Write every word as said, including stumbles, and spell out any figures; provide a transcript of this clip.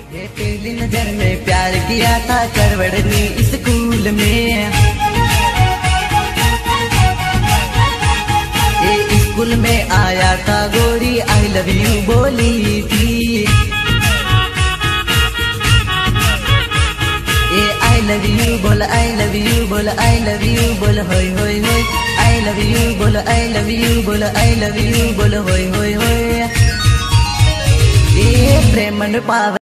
ये पहली नजर में प्यार किया था करवड़नी स्कूल में। ये स्कूल में आया था गोरी आई लव यू बोली थी। ये आई लव यू बोल आई लव यू बोल आई लव यू बोल होय होय होय। आई लव यू बोल आई लव यू बोल आई लव यू बोल होय होय होय। ये प्रेम पाव